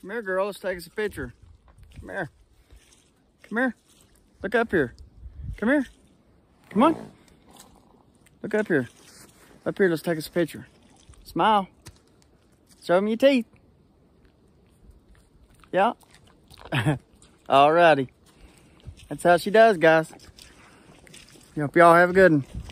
Come here, girl. Let's take us a picture. Come here. Come here. Look up here. Come here. Come on. Look up here. Up here, let's take us a picture. Smile. Show me your teeth. Yeah. Alrighty. That's how she does, guys. Hope y'all have a good one.